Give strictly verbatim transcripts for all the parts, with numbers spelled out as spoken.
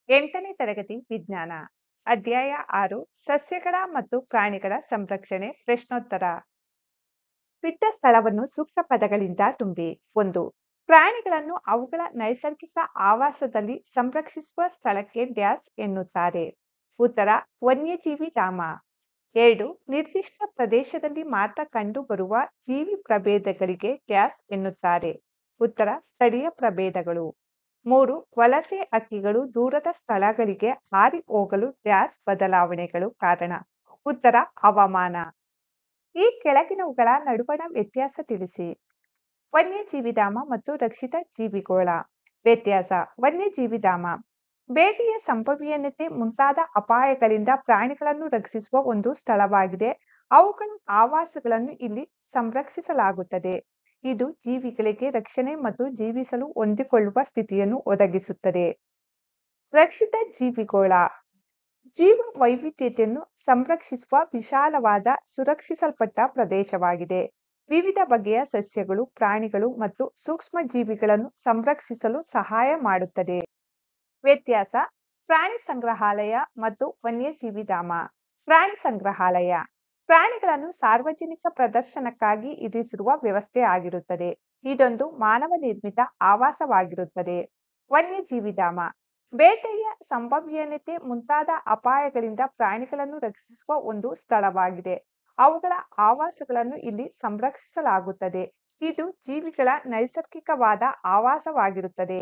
ಎಂಟನೇ ತರಗತಿ ವಿಜ್ಞಾನ ಅಧ್ಯಾಯ ಆರು ಸಸ್ಯಗಳ ಮತ್ತು ಪ್ರಾಣಿಗಳ ಸಂರಕ್ಷಣೆ ಪ್ರಶ್ನೋತ್ತರ. ಬಿಟ್ಟ ಸ್ಥಳವನ್ನು ಸೂಕ್ತ ಪದಗಳಿಂದ ತುಂಬಿ. ಒಂದು. ಪ್ರಾಣಿಗಳನ್ನು ಅವುಗಳ ನೈಸರ್ಗಿಕ ಆವಾಸದಲ್ಲಿ ಸಂರಕ್ಷಿಸುವ ಸ್ಥಳಕ್ಕೆ ಡ್ಯಾಶ್ ಎನ್ನುತ್ತಾರೆ. ಉತ್ತರ ವನ್ಯಜೀವಿ ಧಾಮ. ಎರಡು. ನಿರ್ದಿಷ್ಟ ಪ್ರದೇಶದಲ್ಲಿ ಮಾತ್ರ ಕಂಡುಬರುವ ಜೀವಿ ಪ್ರಭೇದಗಳಿಗೆ ಡ್ಯಾಶ್ ಎನ್ನುತ್ತಾರೆ. ಉತ್ತರ ಸ್ಥಳೀಯ ಪ್ರಭೇದಗಳು. ಮೂರು. ವಲಸೆ ಹಕ್ಕಿಗಳು ದೂರದ ಸ್ಥಳಗಳಿಗೆ ಹಾರಿ ಹೋಗಲು ಡ್ಯಾಶ್ ಬದಲಾವಣೆಗಳು ಕಾರಣ. ಉತ್ತರ ಹವಾಮಾನ. ಈ ಕೆಳಗಿನವುಗಳ ನಡುವಣ ವ್ಯತ್ಯಾಸ ತಿಳಿಸಿ. ವನ್ಯಜೀವಿಧಾಮ ಮತ್ತು ರಕ್ಷಿತ ಜೀವಿಗೋಳ. ವ್ಯತ್ಯಾಸ. ವನ್ಯಜೀವಿಧಾಮ ಬೇಟೆಯ ಸಂಭವನೀಯತೆ ಮುಂತಾದ ಅಪಾಯಗಳಿಂದ ಪ್ರಾಣಿಗಳನ್ನು ರಕ್ಷಿಸುವ ಒಂದು ಸ್ಥಳವಾಗಿದೆ. ಅವುಗಳ ಆವಾಸಗಳನ್ನು ಇಲ್ಲಿ ಸಂರಕ್ಷಿಸಲಾಗುತ್ತದೆ. ಇದು ಜೀವಿಗಳಿಗೆ ರಕ್ಷಣೆ ಮತ್ತು ಜೀವಿಸಲು ಹೊಂದಿಕೊಳ್ಳುವ ಸ್ಥಿತಿಯನ್ನು ಒದಗಿಸುತ್ತದೆ. ರಕ್ಷಿತ ಜೀವಿಗೋಳ ಜೀವ ವೈವಿಧ್ಯತೆಯನ್ನು ಸಂರಕ್ಷಿಸುವ ವಿಶಾಲವಾದ ಸುರಕ್ಷಿಸಲ್ಪಟ್ಟ ಪ್ರದೇಶವಾಗಿದೆ. ವಿವಿಧ ಬಗೆಯ ಸಸ್ಯಗಳು, ಪ್ರಾಣಿಗಳು ಮತ್ತು ಸೂಕ್ಷ್ಮ ಜೀವಿಗಳನ್ನು ಸಂರಕ್ಷಿಸಲು ಸಹಾಯ ಮಾಡುತ್ತದೆ. ವ್ಯತ್ಯಾಸ. ಪ್ರಾಣಿ ಸಂಗ್ರಹಾಲಯ ಮತ್ತು ವನ್ಯಜೀವಿಧಾಮ. ಪ್ರಾಣಿ ಸಂಗ್ರಹಾಲಯ ಪ್ರಾಣಿಗಳನ್ನು ಸಾರ್ವಜನಿಕ ಪ್ರದರ್ಶನಕ್ಕಾಗಿ ಇರಿಸಿರುವ ವ್ಯವಸ್ಥೆ ಆಗಿರುತ್ತದೆ. ಇದೊಂದು ಮಾನವ ನಿರ್ಮಿತ ಆವಾಸವಾಗಿರುತ್ತದೆ. ವನ್ಯಜೀವಿಧಾಮ ಬೇಟೆಯ ಸಂಭವನೀಯತೆ ಮುಂತಾದ ಅಪಾಯಗಳಿಂದ ಪ್ರಾಣಿಗಳನ್ನು ರಕ್ಷಿಸುವ ಒಂದು ಸ್ಥಳವಾಗಿದೆ. ಅವುಗಳ ಆವಾಸಗಳನ್ನು ಇಲ್ಲಿ ಸಂರಕ್ಷಿಸಲಾಗುತ್ತದೆ. ಇದು ಜೀವಿಗಳ ನೈಸರ್ಗಿಕವಾದ ಆವಾಸವಾಗಿರುತ್ತದೆ.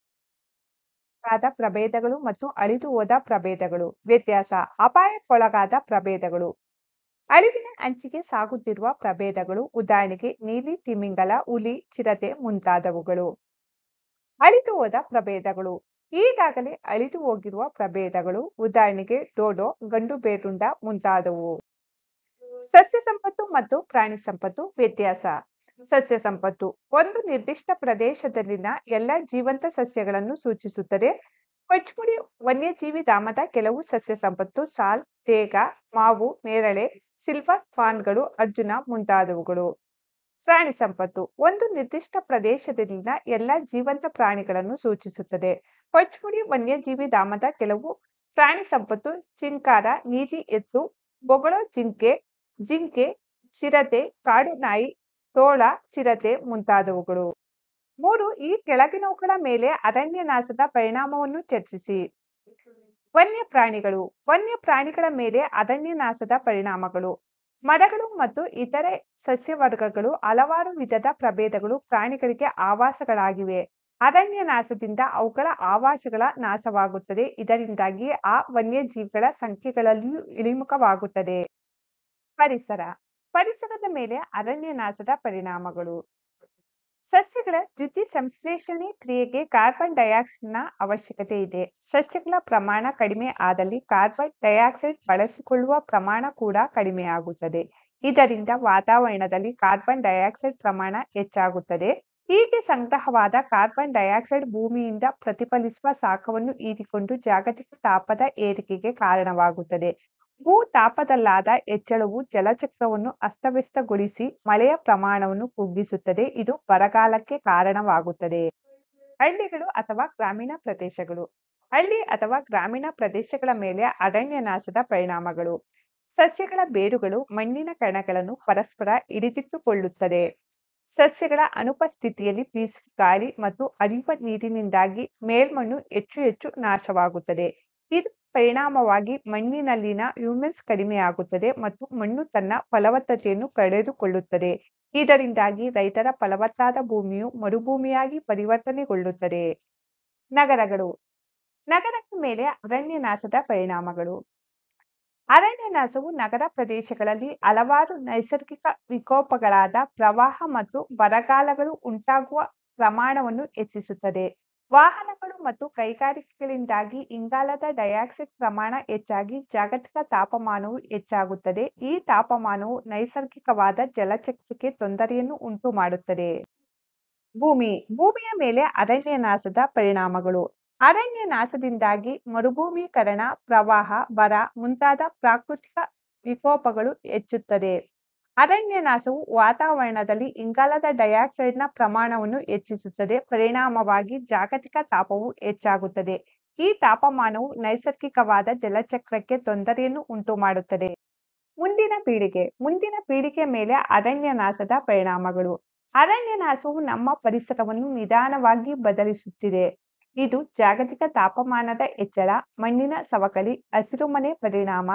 ಪ್ರಭೇದಗಳು ಮತ್ತು ಅಳಿದು ಹೋದ ಪ್ರಭೇದಗಳು. ವ್ಯತ್ಯಾಸ. ಅಪಾಯಕ್ಕೊಳಗಾದ ಪ್ರಭೇದಗಳು ಅಳಿವಿನ ಅಂಚಿಗೆ ಸಾಗುತ್ತಿರುವ ಪ್ರಭೇದಗಳು. ಉದಾಹರಣೆಗೆ ನೀಲಿ ತಿಮಿಂಗಲ, ಹುಲಿ, ಚಿರತೆ ಮುಂತಾದವುಗಳು. ಅಳಿದು ಹೋದ ಪ್ರಭೇದಗಳು ಈಗಾಗಲೇ ಅಳಿದು ಹೋಗಿರುವ ಪ್ರಭೇದಗಳು. ಉದಾಹರಣೆಗೆ ಡೋಡೋ, ಗಂಡು ಬೇರುಂಡ ಮುಂತಾದವು. ಸಸ್ಯ ಸಂಪತ್ತು ಮತ್ತು ಪ್ರಾಣಿ ಸಂಪತ್ತು. ವ್ಯತ್ಯಾಸ. ಸಸ್ಯ ಸಂಪತ್ತು ಒಂದು ನಿರ್ದಿಷ್ಟ ಪ್ರದೇಶದಲ್ಲಿನ ಎಲ್ಲ ಜೀವಂತ ಸಸ್ಯಗಳನ್ನು ಸೂಚಿಸುತ್ತದೆ. ಪಚ್ಮುಡಿ ವನ್ಯಜೀವಿ ಧಾಮದ ಕೆಲವು ಸಸ್ಯ ಸಂಪತ್ತು ಸಾಲ್, ತೇಗ, ಮಾವು, ನೇರಳೆ, ಸಿಲ್ವರ್ ಫಾನ್ಗಳು, ಅರ್ಜುನ ಮುಂತಾದವುಗಳು. ಪ್ರಾಣಿ ಸಂಪತ್ತು ಒಂದು ನಿರ್ದಿಷ್ಟ ಪ್ರದೇಶದಲ್ಲಿನ ಎಲ್ಲ ಜೀವಂತ ಪ್ರಾಣಿಗಳನ್ನು ಸೂಚಿಸುತ್ತದೆ. ಪಚ್ಮುಡಿ ವನ್ಯಜೀವಿ ಧಾಮದ ಕೆಲವು ಪ್ರಾಣಿ ಸಂಪತ್ತು ಚಿಂಕಾರ, ನೀಲಿ ಎತ್ತು, ಬೊಗಳೊ ಜಿಂಕೆ, ಜಿಂಕೆ, ಚಿರತೆ, ಕಾಡು ನಾಯಿ, ತೋಳ, ಚಿರತೆ ಮುಂತಾದವುಗಳು. ಮೂರು. ಈ ಕೆಳಗಿನವುಗಳ ಮೇಲೆ ಅರಣ್ಯನಾಶದ ಪರಿಣಾಮವನ್ನು ಚರ್ಚಿಸಿ. ವನ್ಯ ಪ್ರಾಣಿಗಳು ವನ್ಯ ಪ್ರಾಣಿಗಳ ಮೇಲೆ ಅರಣ್ಯನಾಶದ ಪರಿಣಾಮಗಳು. ಮರಗಳು ಮತ್ತು ಇತರೆ ಸಸ್ಯವರ್ಗಗಳು ಹಲವಾರು ವಿಧದ ಪ್ರಭೇದಗಳು ಪ್ರಾಣಿಗಳಿಗೆ ಆವಾಸಗಳಾಗಿವೆ. ಅರಣ್ಯನಾಶದಿಂದ ಅವುಗಳ ಆವಾಸಗಳ ನಾಶವಾಗುತ್ತದೆ. ಇದರಿಂದಾಗಿ ಆ ವನ್ಯಜೀವಿಗಳ ಸಂಖ್ಯೆಗಳಲ್ಲಿಯೂ ಇಳಿಮುಖವಾಗುತ್ತದೆ. ಪರಿಸರ ಪರಿಸರದ ಮೇಲೆ ಅರಣ್ಯನಾಶದ ಪರಿಣಾಮಗಳು. ಸಸ್ಯಗಳ ದ್ಯುತಿ ಸಂಶ್ಲೇಷಣೆ ಕ್ರಿಯೆಗೆ ಕಾರ್ಬನ್ ಡೈಆಕ್ಸೈಡ್ನ ಅವಶ್ಯಕತೆ ಇದೆ. ಸಸ್ಯಗಳ ಪ್ರಮಾಣ ಕಡಿಮೆ ಆದಲ್ಲಿ ಕಾರ್ಬನ್ ಡೈಆಕ್ಸೈಡ್ ಬಳಸಿಕೊಳ್ಳುವ ಪ್ರಮಾಣ ಕೂಡ ಕಡಿಮೆಯಾಗುತ್ತದೆ. ಇದರಿಂದ ವಾತಾವರಣದಲ್ಲಿ ಕಾರ್ಬನ್ ಡೈಆಕ್ಸೈಡ್ ಪ್ರಮಾಣ ಹೆಚ್ಚಾಗುತ್ತದೆ. ಹೀಗೆ ಸಂಗ್ರಹವಾದ ಕಾರ್ಬನ್ ಡೈಆಕ್ಸೈಡ್ ಭೂಮಿಯಿಂದ ಪ್ರತಿಫಲಿಸುವ ಶಾಖವನ್ನು ಹೀರಿಕೊಂಡು ಜಾಗತಿಕ ತಾಪದ ಏರಿಕೆಗೆ ಕಾರಣವಾಗುತ್ತದೆ. ಭೂ ತಾಪದಲ್ಲಾದ ಹೆಚ್ಚಳವು ಜಲಚಕ್ರವನ್ನು ಅಸ್ತವ್ಯಸ್ತಗೊಳಿಸಿ ಮಳೆಯ ಪ್ರಮಾಣವನ್ನು ಕುಗ್ಗಿಸುತ್ತದೆ. ಇದು ಬರಗಾಲಕ್ಕೆ ಕಾರಣವಾಗುತ್ತದೆ. ಹಳ್ಳಿಗಳು ಅಥವಾ ಗ್ರಾಮೀಣ ಪ್ರದೇಶಗಳು ಹಳ್ಳಿ ಅಥವಾ ಗ್ರಾಮೀಣ ಪ್ರದೇಶಗಳ ಮೇಲೆ ಅರಣ್ಯನಾಶದ ಪರಿಣಾಮಗಳು. ಸಸ್ಯಗಳ ಬೇರುಗಳು ಮಣ್ಣಿನ ಕಣಗಳನ್ನು ಪರಸ್ಪರ ಹಿಡಿದಿಟ್ಟುಕೊಳ್ಳುತ್ತದೆ. ಸಸ್ಯಗಳ ಅನುಪಸ್ಥಿತಿಯಲ್ಲಿ ಬೀಸುವ ಗಾಳಿ ಮತ್ತು ಹರಿಯುವ ನೀರಿನಿಂದಾಗಿ ಮೇಲ್ಮಣ್ಣು ಹೆಚ್ಚು ಹೆಚ್ಚು ನಾಶವಾಗುತ್ತದೆ. ಇದು ಪರಿಣಾಮವಾಗಿ ಮಣ್ಣಿನಲ್ಲಿನ ಹ್ಯೂಮಸ್ ಕಡಿಮೆಯಾಗುತ್ತದೆ ಮತ್ತು ಮಣ್ಣು ತನ್ನ ಫಲವತ್ತತೆಯನ್ನು ಕಳೆದುಕೊಳ್ಳುತ್ತದೆ. ಇದರಿಂದಾಗಿ ರೈತರ ಫಲವತ್ತಾದ ಭೂಮಿಯು ಮರುಭೂಮಿಯಾಗಿ ಪರಿವರ್ತನೆಗೊಳ್ಳುತ್ತದೆ. ನಗರಗಳು ನಗರಗಳ ಮೇಲೆ ಅರಣ್ಯನಾಶದ ಪರಿಣಾಮಗಳು. ಅರಣ್ಯನಾಶವು ನಗರ ಪ್ರದೇಶಗಳಲ್ಲಿ ಹಲವಾರು ನೈಸರ್ಗಿಕ ವಿಕೋಪಗಳಾದ ಪ್ರವಾಹ ಮತ್ತು ಬರಗಾಲಗಳು ಉಂಟಾಗುವ ಪ್ರಮಾಣವನ್ನು ಹೆಚ್ಚಿಸುತ್ತದೆ. ವಾಹನಗಳು ಮತ್ತು ಕೈಗಾರಿಕೆಗಳಿಂದಾಗಿ ಇಂಗಾಲದ ಡೈಆಕ್ಸೈಡ್ ಪ್ರಮಾಣ ಹೆಚ್ಚಾಗಿ ಜಾಗತಿಕ ತಾಪಮಾನವು ಹೆಚ್ಚಾಗುತ್ತದೆ. ಈ ತಾಪಮಾನವು ನೈಸರ್ಗಿಕವಾದ ಜಲಚಕ್ರಕ್ಕೆ ತೊಂದರೆಯನ್ನು ಉಂಟು ಮಾಡುತ್ತದೆ. ಭೂಮಿ ಭೂಮಿಯ ಮೇಲೆ ಅರಣ್ಯನಾಶದ ಪರಿಣಾಮಗಳು. ಅರಣ್ಯನಾಶದಿಂದಾಗಿ ಮರುಭೂಮೀಕರಣ, ಪ್ರವಾಹ, ಬರ ಮುಂತಾದ ಪ್ರಾಕೃತಿಕ ವಿಕೋಪಗಳು ಹೆಚ್ಚುತ್ತದೆ. ಅರಣ್ಯನಾಶವು ವಾತಾವರಣದಲ್ಲಿ ಇಂಗಾಲದ ಡೈಆಕ್ಸೈಡ್ನ ಪ್ರಮಾಣವನ್ನು ಹೆಚ್ಚಿಸುತ್ತದೆ. ಪರಿಣಾಮವಾಗಿ ಜಾಗತಿಕ ತಾಪವು ಹೆಚ್ಚಾಗುತ್ತದೆ. ಈ ತಾಪಮಾನವು ನೈಸರ್ಗಿಕವಾದ ಜಲಚಕ್ರಕ್ಕೆ ತೊಂದರೆಯನ್ನು ಉಂಟು ಮಾಡುತ್ತದೆ. ಮುಂದಿನ ಪೀಳಿಗೆ ಮುಂದಿನ ಪೀಳಿಗೆ ಮೇಲೆ ಅರಣ್ಯನಾಶದ ಪರಿಣಾಮಗಳು. ಅರಣ್ಯನಾಶವು ನಮ್ಮ ಪರಿಸರವನ್ನು ನಿಧಾನವಾಗಿ ಬದಲಿಸುತ್ತಿದೆ. ಇದು ಜಾಗತಿಕ ತಾಪಮಾನದ ಹೆಚ್ಚಳ, ಮಣ್ಣಿನ ಸವಕಳಿ, ಹಸಿರುಮನೆ ಪರಿಣಾಮ,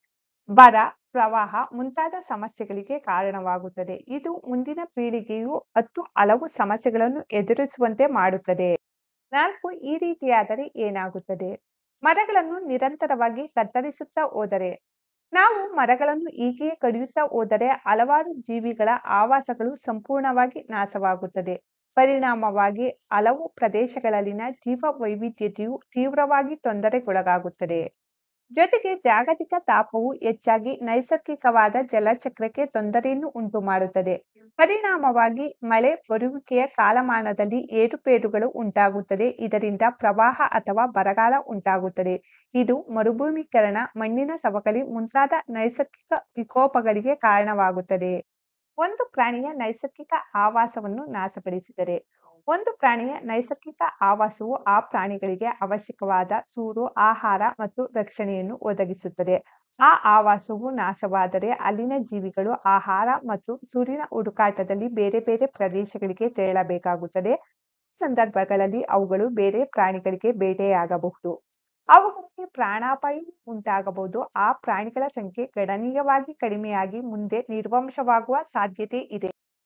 ಬರ, ಪ್ರವಾಹ ಮುಂತಾದ ಸಮಸ್ಯೆಗಳಿಗೆ ಕಾರಣವಾಗುತ್ತದೆ. ಇದು ಮುಂದಿನ ಪೀಳಿಗೆಯು ಹತ್ತು ಹಲವು ಸಮಸ್ಯೆಗಳನ್ನು ಎದುರಿಸುವಂತೆ ಮಾಡುತ್ತದೆ. ನಾಲ್ಕು ಈ ರೀತಿಯಾದರೆ ಏನಾಗುತ್ತದೆ? ಮರಗಳನ್ನು ನಿರಂತರವಾಗಿ ಕತ್ತರಿಸುತ್ತಾ ಹೋದರೆ. ನಾವು ಮರಗಳನ್ನು ಹೀಗೆಯೇ ಕಡಿಯುತ್ತಾ ಹೋದರೆ ಹಲವಾರು ಜೀವಿಗಳ ಆವಾಸಗಳು ಸಂಪೂರ್ಣವಾಗಿ ನಾಶವಾಗುತ್ತದೆ. ಪರಿಣಾಮವಾಗಿ ಹಲವು ಪ್ರದೇಶಗಳಲ್ಲಿನ ಜೀವ ವೈವಿಧ್ಯತೆಯು ತೀವ್ರವಾಗಿ ತೊಂದರೆಗೊಳಗಾಗುತ್ತದೆ. ಜೊತೆಗೆ ಜಾಗತಿಕ ತಾಪವು ಹೆಚ್ಚಾಗಿ ನೈಸರ್ಗಿಕವಾದ ಜಲಚಕ್ರಕ್ಕೆ ತೊಂದರೆಯನ್ನು ಉಂಟು ಮಾಡುತ್ತದೆ. ಪರಿಣಾಮವಾಗಿ ಮಳೆ ಬರುವಿಕೆಯ ಕಾಲಮಾನದಲ್ಲಿ ಏರುಪೇರುಗಳು ಉಂಟಾಗುತ್ತದೆ. ಇದರಿಂದ ಪ್ರವಾಹ ಅಥವಾ ಬರಗಾಲ ಉಂಟಾಗುತ್ತದೆ. ಇದು ಮರುಭೂಮೀಕರಣ, ಮಣ್ಣಿನ ಸವಕಳಿ ಮುಂತಾದ ನೈಸರ್ಗಿಕ ವಿಕೋಪಗಳಿಗೆ ಕಾರಣವಾಗುತ್ತದೆ. ಒಂದು ಪ್ರಾಣಿಯ ನೈಸರ್ಗಿಕ ಆವಾಸವನ್ನು ನಾಶಪಡಿಸಿದರೆ. ಒಂದು ಪ್ರಾಣಿಯ ನೈಸರ್ಗಿಕ ಆವಾಸವು ಆ ಪ್ರಾಣಿಗಳಿಗೆ ಅವಶ್ಯಕವಾದ ಸೂರು, ಆಹಾರ ಮತ್ತು ರಕ್ಷಣೆಯನ್ನು ಒದಗಿಸುತ್ತದೆ. ಆ ಆವಾಸವು ನಾಶವಾದರೆ ಅಲ್ಲಿನ ಜೀವಿಗಳು ಆಹಾರ ಮತ್ತು ಸೂರಿನ ಹುಡುಕಾಟದಲ್ಲಿ ಬೇರೆ ಬೇರೆ ಪ್ರದೇಶಗಳಿಗೆ ತೆರಳಬೇಕಾಗುತ್ತದೆ. ಆ ಸಂದರ್ಭಗಳಲ್ಲಿ ಅವುಗಳು ಬೇರೆ ಪ್ರಾಣಿಗಳಿಗೆ ಬೇಟೆಯಾಗಬಹುದು. ಅವುಗಳಿಗೆ ಪ್ರಾಣಾಪಾಯವೂ ಉಂಟಾಗಬಹುದು. ಆ ಪ್ರಾಣಿಗಳ ಸಂಖ್ಯೆ ಗಣನೀಯವಾಗಿ ಕಡಿಮೆಯಾಗಿ ಮುಂದೆ ನಿರ್ವಂಶವಾಗುವ ಸಾಧ್ಯತೆ ಇದೆ.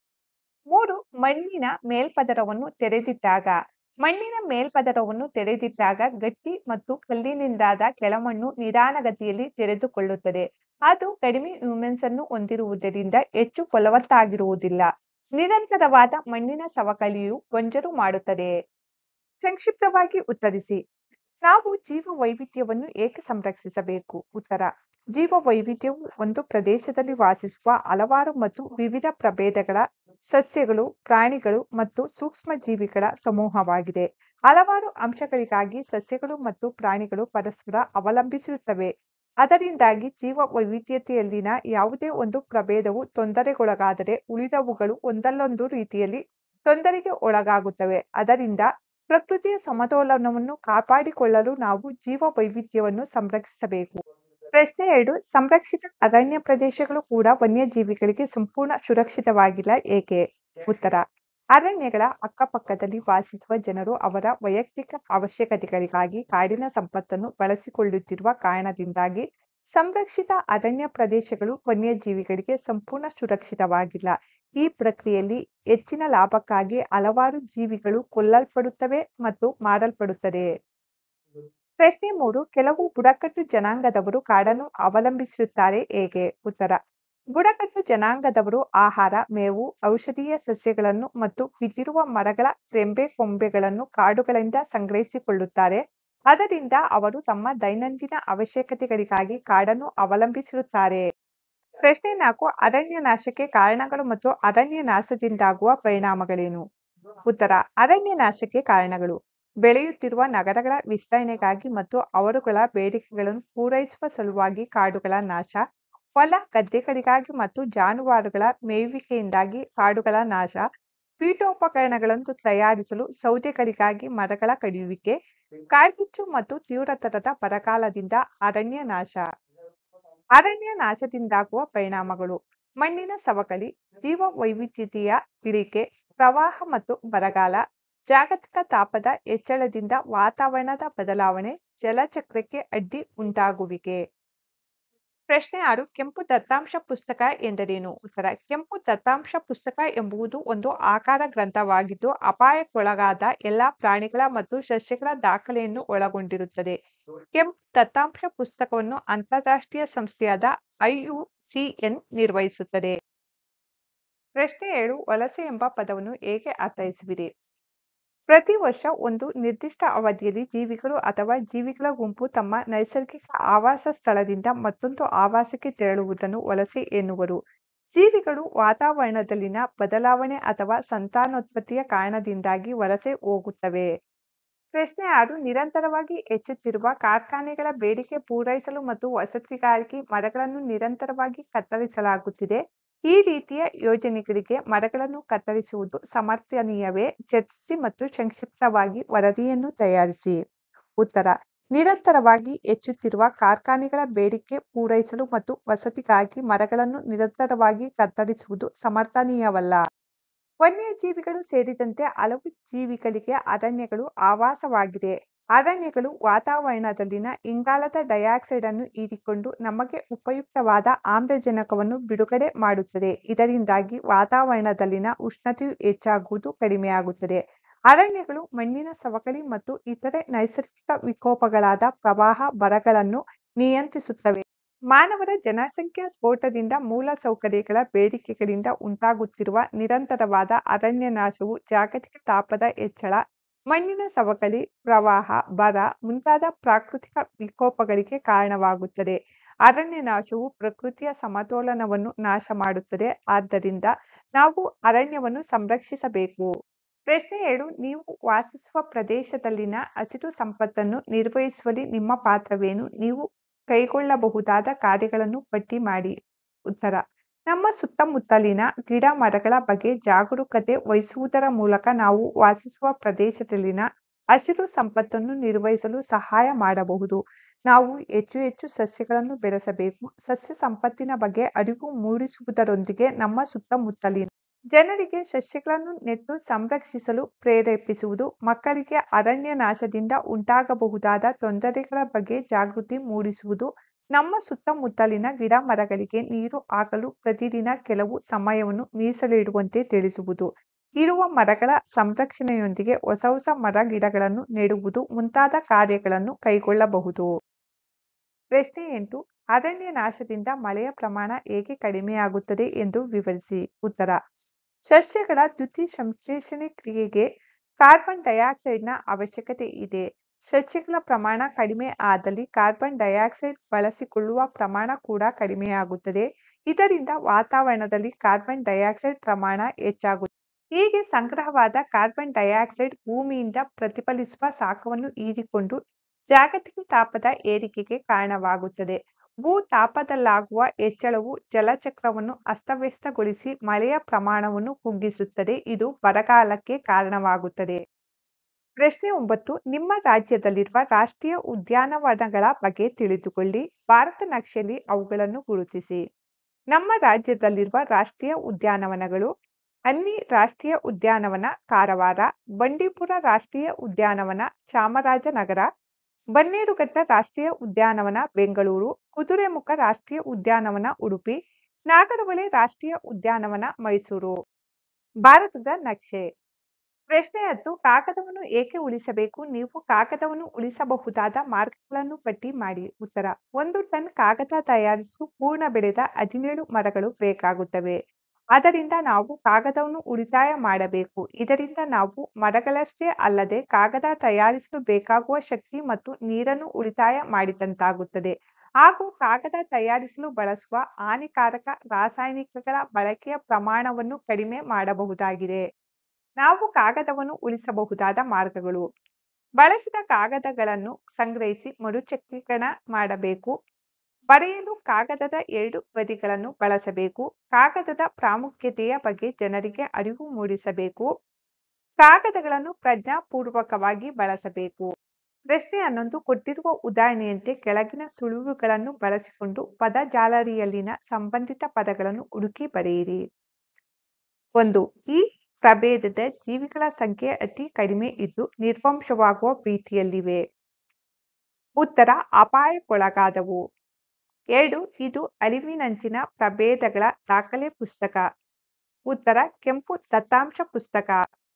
ಮೂರು ಮಣ್ಣಿನ ಮೇಲ್ಪದರವನ್ನು ತೆರೆದಿಟ್ಟಾಗ. ಮಣ್ಣಿನ ಮೇಲ್ಪದರವನ್ನು ತೆರೆದಿಟ್ಟಾಗ ಗಟ್ಟಿ ಮತ್ತು ಕಲ್ಲಿನಿಂದಾದ ಕೆಳಮಣ್ಣು ನಿಧಾನಗತಿಯಲ್ಲಿ ತೆರೆದುಕೊಳ್ಳುತ್ತದೆ. ಅದು ಕಡಿಮೆ ಹ್ಯೂಮಸ್ ಅನ್ನು ಹೊಂದಿರುವುದರಿಂದ ಹೆಚ್ಚು ಫಲವತ್ತಾಗಿರುವುದಿಲ್ಲ. ನಿರಂತರವಾದ ಮಣ್ಣಿನ ಸವಕಳಿಯು ಗೊಂಜಲು ಮಾಡುತ್ತದೆ. ಸಂಕ್ಷಿಪ್ತವಾಗಿ ಉತ್ತರಿಸಿ. ನಾವು ಜೀವ ವೈವಿಧ್ಯವನ್ನು ಏಕೆ ಸಂರಕ್ಷಿಸಬೇಕು? ಉತ್ತರ: ಜೀವ ವೈವಿಧ್ಯವು ಒಂದು ಪ್ರದೇಶದಲ್ಲಿ ವಾಸಿಸುವ ಹಲವಾರು ಮತ್ತು ವಿವಿಧ ಪ್ರಭೇದಗಳ ಸಸ್ಯಗಳು, ಪ್ರಾಣಿಗಳು ಮತ್ತು ಸೂಕ್ಷ್ಮ ಜೀವಿಗಳ ಸಮೂಹವಾಗಿದೆ. ಹಲವಾರು ಅಂಶಗಳಿಗಾಗಿ ಸಸ್ಯಗಳು ಮತ್ತು ಪ್ರಾಣಿಗಳು ಪರಸ್ಪರ ಅವಲಂಬಿಸಿರುತ್ತವೆ. ಅದರಿಂದಾಗಿ ಜೀವ ವೈವಿಧ್ಯತೆಯಲ್ಲಿನ ಯಾವುದೇ ಒಂದು ಪ್ರಭೇದವು ತೊಂದರೆಗೊಳಗಾದರೆ ಉಳಿದವುಗಳು ಒಂದಲ್ಲೊಂದು ರೀತಿಯಲ್ಲಿ ತೊಂದರೆಗೆ ಒಳಗಾಗುತ್ತವೆ. ಆದ್ದರಿಂದ ಪ್ರಕೃತಿಯ ಸಮತೋಲನವನ್ನು ಕಾಪಾಡಿಕೊಳ್ಳಲು ನಾವು ಜೀವ ವೈವಿಧ್ಯವನ್ನು ಸಂರಕ್ಷಿಸಬೇಕು. ಪ್ರಶ್ನೆ ಎರಡು. ಸಂರಕ್ಷಿತ ಅರಣ್ಯ ಪ್ರದೇಶಗಳು ಕೂಡ ವನ್ಯಜೀವಿಗಳಿಗೆ ಸಂಪೂರ್ಣ ಸುರಕ್ಷಿತವಾಗಿಲ್ಲ, ಏಕೆ? ಉತ್ತರ: ಅರಣ್ಯಗಳ ಅಕ್ಕಪಕ್ಕದಲ್ಲಿ ವಾಸಿಸುವ ಜನರು ಅವರ ವೈಯಕ್ತಿಕ ಅವಶ್ಯಕತೆಗಳಿಗಾಗಿ ಕಾಡಿನ ಸಂಪತ್ತನ್ನು ಬಳಸಿಕೊಳ್ಳುತ್ತಿರುವ ಕಾರಣದಿಂದಾಗಿ ಸಂರಕ್ಷಿತ ಅರಣ್ಯ ಪ್ರದೇಶಗಳು ವನ್ಯಜೀವಿಗಳಿಗೆ ಸಂಪೂರ್ಣ ಸುರಕ್ಷಿತವಾಗಿಲ್ಲ. ಈ ಪ್ರಕ್ರಿಯೆಯಲ್ಲಿ ಹೆಚ್ಚಿನ ಲಾಭಕ್ಕಾಗಿ ಹಲವಾರು ಜೀವಿಗಳು ಕೊಲ್ಲಲ್ಪಡುತ್ತವೆ ಮತ್ತು ಮಾರಲ್ಪಡುತ್ತದೆ. ಪ್ರಶ್ನೆ ಮೂರು. ಕೆಲವು ಬುಡಕಟ್ಟು ಜನಾಂಗದವರು ಕಾಡನ್ನು ಅವಲಂಬಿಸಿರುತ್ತಾರೆ, ಹೇಗೆ? ಉತ್ತರ: ಬುಡಕಟ್ಟು ಜನಾಂಗದವರು ಆಹಾರ, ಮೇವು, ಔಷಧೀಯ ಸಸ್ಯಗಳನ್ನು ಮತ್ತು ಬಿದ್ದಿರುವ ಮರಗಳ ರೆಂಬೆ ಕೊಂಬೆಗಳನ್ನು ಕಾಡುಗಳಿಂದ ಸಂಗ್ರಹಿಸಿಕೊಳ್ಳುತ್ತಾರೆ. ಆದ್ದರಿಂದ ಅವರು ತಮ್ಮ ದೈನಂದಿನ ಅವಶ್ಯಕತೆಗಳಿಗಾಗಿ ಕಾಡನ್ನು ಅವಲಂಬಿಸಿರುತ್ತಾರೆ. ಪ್ರಶ್ನೆ ನಾಲ್ಕು. ಅರಣ್ಯನಾಶಕ್ಕೆ ಕಾರಣಗಳು ಮತ್ತು ಅರಣ್ಯನಾಶದಿಂದಾಗುವ ಪರಿಣಾಮಗಳೇನು? ಉತ್ತರ: ಅರಣ್ಯನಾಶಕ್ಕೆ ಕಾರಣಗಳು: ಬೆಳೆಯುತ್ತಿರುವ ನಗರಗಳ ವಿಸ್ತರಣೆಗಾಗಿ ಮತ್ತು ಅವರುಗಳ ಬೇಡಿಕೆಗಳನ್ನು ಪೂರೈಸುವ ಸಲುವಾಗಿ ಕಾಡುಗಳ ನಾಶ, ಹೊಲ ಗದ್ದೆಗಳಿಗಾಗಿ ಮತ್ತು ಜಾನುವಾರುಗಳ ಮೇಯುವಿಕೆಯಿಂದಾಗಿ ಕಾಡುಗಳ ನಾಶ, ಪೀಠೋಪಕರಣಗಳನ್ನು ತಯಾರಿಸಲು ಸೌದೆಗಳಿಗಾಗಿ ಮರಗಳ ಕಡಿಯುವಿಕೆ, ಕಾಡ್ಗಿಚ್ಚು ಮತ್ತು ತೀವ್ರತರದ ಬರಗಾಲದಿಂದ ಅರಣ್ಯನಾಶ. ಅರಣ್ಯನಾಶದಿಂದಾಗುವ ಪರಿಣಾಮಗಳು: ಮಣ್ಣಿನ ಸವಕಳಿ, ಜೀವ ವೈವಿಧ್ಯತೆಯ ಇಳಿಕೆ, ಪ್ರವಾಹ ಮತ್ತು ಬರಗಾಲ, ಜಾಗತಿಕ ತಾಪದ ಹೆಚ್ಚಳದಿಂದ ವಾತಾವರಣದ ಬದಲಾವಣೆ, ಜಲಚಕ್ರಕ್ಕೆ ಅಡ್ಡಿ ಉಂಟಾಗುವಿಕೆ. ಪ್ರಶ್ನೆ ಆರು. ಕೆಂಪು ದತ್ತಾಂಶ ಪುಸ್ತಕ ಎಂದರೇನು? ಉತ್ತರ: ಕೆಂಪು ದತ್ತಾಂಶ ಪುಸ್ತಕ ಎಂಬುದು ಒಂದು ಆಕಾರ ಗ್ರಂಥವಾಗಿದ್ದು ಅಪಾಯಕ್ಕೊಳಗಾದ ಎಲ್ಲಾ ಪ್ರಾಣಿಗಳ ಮತ್ತು ಸಸ್ಯಗಳ ದಾಖಲೆಯನ್ನು ಒಳಗೊಂಡಿರುತ್ತದೆ. ಕೆಂಪು ದತ್ತಾಂಶ ಪುಸ್ತಕವನ್ನು ಅಂತಾರಾಷ್ಟ್ರೀಯ ಸಂಸ್ಥೆಯಾದ ಐ ಯು ಸಿ ಎನ್ ನಿರ್ವಹಿಸುತ್ತದೆ. ಪ್ರಶ್ನೆ ಏಳು. ವಲಸೆ ಎಂಬ ಪದವನ್ನು ಹೇಗೆ ಅರ್ಥೈಸುವಿರಿ? ಪ್ರತಿ ವರ್ಷ ಒಂದು ನಿರ್ದಿಷ್ಟ ಅವಧಿಯಲ್ಲಿ ಜೀವಿಗಳು ಅಥವಾ ಜೀವಿಗಳ ಗುಂಪು ತಮ್ಮ ನೈಸರ್ಗಿಕ ಆವಾಸ ಸ್ಥಳದಿಂದ ಮತ್ತೊಂದು ಆವಾಸಕ್ಕೆ ತೆರಳುವುದನ್ನು ವಲಸೆ ಎನ್ನುವರು. ಜೀವಿಗಳು ವಾತಾವರಣದಲ್ಲಿನ ಬದಲಾವಣೆ ಅಥವಾ ಸಂತಾನೋತ್ಪತ್ತಿಯ ಕಾರಣದಿಂದಾಗಿ ವಲಸೆ ಹೋಗುತ್ತವೆ. ಪ್ರಶ್ನೆ ಆರು. ನಿರಂತರವಾಗಿ ಹೆಚ್ಚುತ್ತಿರುವ ಕಾರ್ಖಾನೆಗಳ ಬೇಡಿಕೆ ಪೂರೈಸಲು ಮತ್ತು ವಸತಿಗಾಗಿ ಮರಗಳನ್ನು ನಿರಂತರವಾಗಿ ಕತ್ತರಿಸಲಾಗುತ್ತಿದೆ. ಈ ರೀತಿಯ ಯೋಜನೆಗಳಿಗೆ ಮರಗಳನ್ನು ಕತ್ತರಿಸುವುದು ಸಮರ್ಥನೀಯವೇ? ಚರ್ಚಿಸಿ ಮತ್ತು ಸಂಕ್ಷಿಪ್ತವಾಗಿ ವರದಿಯನ್ನು ತಯಾರಿಸಿ. ಉತ್ತರ: ನಿರಂತರವಾಗಿ ಹೆಚ್ಚುತ್ತಿರುವ ಕಾರ್ಖಾನೆಗಳ ಬೇಡಿಕೆ ಪೂರೈಸಲು ಮತ್ತು ವಸತಿಗಾಗಿ ಮರಗಳನ್ನು ನಿರಂತರವಾಗಿ ಕತ್ತರಿಸುವುದು ಸಮರ್ಥನೀಯವಲ್ಲ. ವನ್ಯಜೀವಿಗಳು ಸೇರಿದಂತೆ ಹಲವು ಜೀವಿಗಳಿಗೆ ಅರಣ್ಯಗಳು ಆವಾಸವಾಗಿದೆ. ಅರಣ್ಯಗಳು ವಾತಾವರಣದಲ್ಲಿನ ಇಂಗಾಲದ ಡೈಆಕ್ಸೈಡ್ ಅನ್ನು ಹೀರಿಕೊಂಡು ನಮಗೆ ಉಪಯುಕ್ತವಾದ ಆಮ್ಲಜನಕವನ್ನು ಬಿಡುಗಡೆ ಮಾಡುತ್ತದೆ. ಇದರಿಂದಾಗಿ ವಾತಾವರಣದಲ್ಲಿನ ಉಷ್ಣತೆಯು ಹೆಚ್ಚಾಗುವುದು ಕಡಿಮೆಯಾಗುತ್ತದೆ. ಅರಣ್ಯಗಳು ಮಣ್ಣಿನ ಸವಕಳಿ ಮತ್ತು ಇತರೆ ನೈಸರ್ಗಿಕ ವಿಕೋಪಗಳಾದ ಪ್ರವಾಹ, ಬರಗಳನ್ನು ನಿಯಂತ್ರಿಸುತ್ತವೆ. ಮಾನವರ ಜನಸಂಖ್ಯಾ ಸ್ಫೋಟದಿಂದ ಮೂಲಸೌಕರ್ಯಗಳ ಬೇಡಿಕೆಗಳಿಂದ ಉಂಟಾಗುತ್ತಿರುವ ನಿರಂತರವಾದ ಅರಣ್ಯನಾಶವು ಜಾಗತಿಕ ತಾಪದ ಹೆಚ್ಚಳ, ಮಣ್ಣಿನ ಸವಕಳಿ, ಪ್ರವಾಹ, ಬರ ಮುಂತಾದ ಪ್ರಾಕೃತಿಕ ವಿಕೋಪಗಳಿಗೆ ಕಾರಣವಾಗುತ್ತದೆ. ಅರಣ್ಯನಾಶವು ಪ್ರಕೃತಿಯ ಸಮತೋಲನವನ್ನು ನಾಶ ಮಾಡುತ್ತದೆ. ಆದ್ದರಿಂದ ನಾವು ಅರಣ್ಯವನ್ನು ಸಂರಕ್ಷಿಸಬೇಕು. ಪ್ರಶ್ನೆ ಏಳು. ನೀವು ವಾಸಿಸುವ ಪ್ರದೇಶದಲ್ಲಿನ ಹಸಿರು ಸಂಪತ್ತನ್ನು ನಿರ್ವಹಿಸುವಲ್ಲಿ ನಿಮ್ಮ ಪಾತ್ರವೇನು? ನೀವು ಕೈಗೊಳ್ಳಬಹುದಾದ ಕಾರ್ಯಗಳನ್ನು ಪಟ್ಟಿ ಮಾಡಿ. ಉತ್ತರ: ನಮ್ಮ ಸುತ್ತಮುತ್ತಲಿನ ಗಿಡ ಮರಗಳ ಬಗ್ಗೆ ಜಾಗರೂಕತೆ ವಹಿಸುವುದರ ಮೂಲಕ ನಾವು ವಾಸಿಸುವ ಪ್ರದೇಶದಲ್ಲಿನ ಹಸಿರು ಸಂಪತ್ತನ್ನು ನಿರ್ವಹಿಸಲು ಸಹಾಯ ಮಾಡಬಹುದು. ನಾವು ಹೆಚ್ಚು ಹೆಚ್ಚು ಸಸ್ಯಗಳನ್ನು ಬೆಳೆಸಬೇಕು. ಸಸ್ಯ ಸಂಪತ್ತಿನ ಬಗ್ಗೆ ಅರಿವು ಮೂಡಿಸುವುದರೊಂದಿಗೆ ನಮ್ಮ ಸುತ್ತಮುತ್ತಲಿನ ಜನರಿಗೆ ಸಸ್ಯಗಳನ್ನು ನೆಟ್ಟು ಸಂರಕ್ಷಿಸಲು ಪ್ರೇರೇಪಿಸುವುದು, ಮಕ್ಕಳಿಗೆ ಅರಣ್ಯನಾಶದಿಂದ ಉಂಟಾಗಬಹುದಾದ ತೊಂದರೆಗಳ ಬಗ್ಗೆ ಜಾಗೃತಿ ಮೂಡಿಸುವುದು, ನಮ್ಮ ಸುತ್ತಮುತ್ತಲಿನ ಗಿಡ ಮರಗಳಿಗೆ ನೀರು ಹಾಕಲು ಪ್ರತಿದಿನ ಕೆಲವು ಸಮಯವನ್ನು ಮೀಸಲಿಡುವಂತೆ ತಿಳಿಸುವುದು, ಇರುವ ಮರಗಳ ಸಂರಕ್ಷಣೆಯೊಂದಿಗೆ ಹೊಸ ಹೊಸ ಮರ ಗಿಡಗಳನ್ನು ನೆಡುವುದು ಮುಂತಾದ ಕಾರ್ಯಗಳನ್ನು ಕೈಗೊಳ್ಳಬಹುದು. ಪ್ರಶ್ನೆ ಎಂಟು. ಅರಣ್ಯನಾಶದಿಂದ ಮಳೆಯ ಪ್ರಮಾಣ ಹೇಗೆ ಕಡಿಮೆಯಾಗುತ್ತದೆ ಎಂದು ವಿವರಿಸಿ. ಉತ್ತರ: ಸಸ್ಯಗಳ ದ್ಯುತಿ ಸಂಶ್ಲೇಷಣೆ ಕ್ರಿಯೆಗೆ ಕಾರ್ಬನ್ ಡೈಆಕ್ಸೈಡ್ನ ಅವಶ್ಯಕತೆ ಇದೆ. ಸಸ್ಯಗಳ ಪ್ರಮಾಣ ಕಡಿಮೆ ಆದಲ್ಲಿ ಕಾರ್ಬನ್ ಡೈಆಕ್ಸೈಡ್ ಬಳಸಿಕೊಳ್ಳುವ ಪ್ರಮಾಣ ಕೂಡ ಕಡಿಮೆಯಾಗುತ್ತದೆ. ಇದರಿಂದ ವಾತಾವರಣದಲ್ಲಿ ಕಾರ್ಬನ್ ಡೈಆಕ್ಸೈಡ್ ಪ್ರಮಾಣ ಹೆಚ್ಚಾಗುತ್ತದೆ. ಹೀಗೆ ಸಂಗ್ರಹವಾದ ಕಾರ್ಬನ್ ಡೈಆಕ್ಸೈಡ್ ಭೂಮಿಯಿಂದ ಪ್ರತಿಫಲಿಸುವ ಶಾಖವನ್ನು ಹೀರಿಕೊಂಡು ಜಾಗತಿಕ ತಾಪದ ಏರಿಕೆಗೆ ಕಾರಣವಾಗುತ್ತದೆ. ಭೂ ತಾಪದಲ್ಲಾಗುವ ಹೆಚ್ಚಳವು ಜಲಚಕ್ರವನ್ನು ಅಸ್ತವ್ಯಸ್ತಗೊಳಿಸಿ ಮಳೆಯ ಪ್ರಮಾಣವನ್ನು ಕುಗ್ಗಿಸುತ್ತದೆ. ಇದು ಬರಗಾಲಕ್ಕೆ ಕಾರಣವಾಗುತ್ತದೆ. ಪ್ರಶ್ನೆ ಒಂಬತ್ತು. ನಿಮ್ಮ ರಾಜ್ಯದಲ್ಲಿರುವ ರಾಷ್ಟ್ರೀಯ ಉದ್ಯಾನವನಗಳ ಬಗ್ಗೆ ತಿಳಿದುಕೊಳ್ಳಿ. ಭಾರತ ನಕ್ಷೆಯಲ್ಲಿ ಅವುಗಳನ್ನು ಗುರುತಿಸಿ. ನಮ್ಮ ರಾಜ್ಯದಲ್ಲಿರುವ ರಾಷ್ಟ್ರೀಯ ಉದ್ಯಾನವನಗಳು: ಅನ್ನಿ ರಾಷ್ಟ್ರೀಯ ಉದ್ಯಾನವನ ಕಾರವಾರ, ಬಂಡೀಪುರ ರಾಷ್ಟ್ರೀಯ ಉದ್ಯಾನವನ ಚಾಮರಾಜನಗರ, ಬನ್ನೇರುಘಟ್ಟ ರಾಷ್ಟ್ರೀಯ ಉದ್ಯಾನವನ ಬೆಂಗಳೂರು, ಕುದುರೆಮುಖ ರಾಷ್ಟ್ರೀಯ ಉದ್ಯಾನವನ ಉಡುಪಿ, ನಾಗರಹೊಳೆ ರಾಷ್ಟ್ರೀಯ ಉದ್ಯಾನವನ ಮೈಸೂರು. ಭಾರತದ ನಕ್ಷೆ. ಪ್ರಶ್ನೆ ಹತ್ತು. ಕಾಗದವನ್ನು ಏಕೆ ಉಳಿಸಬೇಕು? ನೀವು ಕಾಗದವನ್ನು ಉಳಿಸಬಹುದಾದ ಮಾರ್ಗಗಳನ್ನು ಪಟ್ಟಿ ಮಾಡಿ. ಉತ್ತರ: ಒಂದು ಟನ್ ಕಾಗದ ತಯಾರಿಸಲು ಪೂರ್ಣ ಬೆಳೆದ ಹದಿನೇಳು ಮರಗಳು ಬೇಕಾಗುತ್ತವೆ. ಆದ್ದರಿಂದ ನಾವು ಕಾಗದವನ್ನು ಉಳಿತಾಯ ಮಾಡಬೇಕು. ಇದರಿಂದ ನಾವು ಮರಗಳಷ್ಟೇ ಅಲ್ಲದೆ ಕಾಗದ ತಯಾರಿಸಲು ಬೇಕಾಗುವ ಶಕ್ತಿ ಮತ್ತು ನೀರನ್ನು ಉಳಿತಾಯ ಮಾಡಿದಂತಾಗುತ್ತದೆ ಹಾಗೂ ಕಾಗದ ತಯಾರಿಸಲು ಬಳಸುವ ಹಾನಿಕಾರಕ ರಾಸಾಯನಿಕಗಳ ಬಳಕೆಯ ಪ್ರಮಾಣವನ್ನು ಕಡಿಮೆ ಮಾಡಬಹುದಾಗಿದೆ. ನಾವು ಕಾಗದವನ್ನು ಉಳಿಸಬಹುದಾದ ಮಾರ್ಗಗಳು: ಬಳಸಿದ ಕಾಗದಗಳನ್ನು ಸಂಗ್ರಹಿಸಿ ಮರುಚಕ್ರೀಕರಣ ಮಾಡಬೇಕು. ಬರೆಯಲು ಕಾಗದದ ಎರಡು ಬದಿಗಳನ್ನು ಬಳಸಬೇಕು. ಕಾಗದದ ಪ್ರಾಮುಖ್ಯತೆಯ ಬಗ್ಗೆ ಜನರಿಗೆ ಅರಿವು ಮೂಡಿಸಬೇಕು. ಕಾಗದಗಳನ್ನು ಪ್ರಜ್ಞಾಪೂರ್ವಕವಾಗಿ ಬಳಸಬೇಕು. ಪ್ರಶ್ನೆ ಹನ್ನೊಂದು. ಕೊಟ್ಟಿರುವ ಉದಾಹರಣೆಯಂತೆ ಕೆಳಗಿನ ಸುಳಿವುಗಳನ್ನು ಬಳಸಿಕೊಂಡು ಪದ ಜಾಲರಿಯಲ್ಲಿನ ಸಂಬಂಧಿತ ಪದಗಳನ್ನು ಹುಡುಕಿ ಬರೆಯಿರಿ. ಒಂದು. ಈ ಪ್ರಭೇದದ ಜೀವಿಗಳ ಸಂಖ್ಯೆ ಅತಿ ಕಡಿಮೆ ಇದ್ದು ನಿರ್ವಂಶವಾಗುವ ಭೀತಿಯಲ್ಲಿವೆ. ಉತ್ತರ: ಅಪಾಯಕ್ಕೊಳಗಾದವು. ಎರಡು. ಇದು ಅಳಿವಿನಂಚಿನ ಪ್ರಭೇದಗಳ ದಾಖಲೆ ಪುಸ್ತಕ. ಉತ್ತರ: ಕೆಂಪು ದತ್ತಾಂಶ ಪುಸ್ತಕ.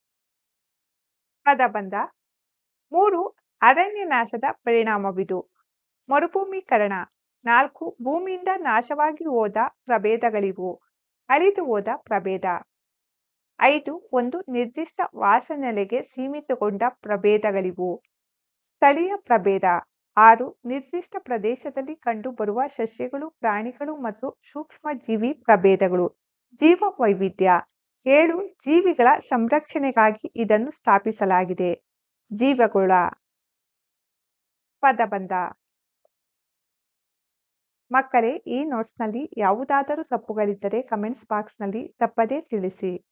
ಪದಬಂಧ. ಮೂರು. ಅರಣ್ಯನಾಶದ ಪರಿಣಾಮವಿದು. ಮರುಭೂಮೀಕರಣ. ನಾಲ್ಕು. ಭೂಮಿಯಿಂದ ನಾಶವಾಗಿ ಹೋದ ಪ್ರಭೇದಗಳಿವು. ಅಳಿದು ಹೋದ ಪ್ರಭೇದ. ಐದು. ಒಂದು ನಿರ್ದಿಷ್ಟ ವಾಸನೆಲೆಗೆ ಸೀಮಿತಗೊಂಡ ಪ್ರಭೇದಗಳಿವು. ಸ್ಥಳೀಯ ಪ್ರಭೇದ. ಆರು. ನಿರ್ದಿಷ್ಟ ಪ್ರದೇಶದಲ್ಲಿ ಕಂಡುಬರುವ ಸಸ್ಯಗಳು, ಪ್ರಾಣಿಗಳು ಮತ್ತು ಸೂಕ್ಷ್ಮಜೀವಿ ಪ್ರಭೇದಗಳು. ಜೀವ ವೈವಿಧ್ಯ. ಏಳು. ಜೀವಿಗಳ ಸಂರಕ್ಷಣೆಗಾಗಿ ಇದನ್ನು ಸ್ಥಾಪಿಸಲಾಗಿದೆ. ಜೀವಗೋಳ. ಪದಬಂಧ. ಮಕ್ಕಳೇ, ಈ ನೋಟ್ಸ್ನಲ್ಲಿ ಯಾವುದಾದರೂ ತಪ್ಪುಗಳಿದ್ದರೆ ಕಮೆಂಟ್ಸ್ ಬಾಕ್ಸ್ನಲ್ಲಿ ತಪ್ಪದೇ ತಿಳಿಸಿ.